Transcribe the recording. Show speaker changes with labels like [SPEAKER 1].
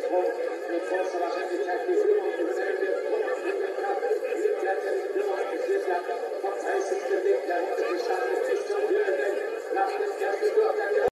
[SPEAKER 1] Vorsprung mit großer Wahrscheinlichkeit die Führung übernehmen wird. Thomas Winkelkraft liegt derzeit in Führung. Es wird ja vom 30. Weg der Runde gestartet bis zum Höhenweg nach dem ersten Durchgang.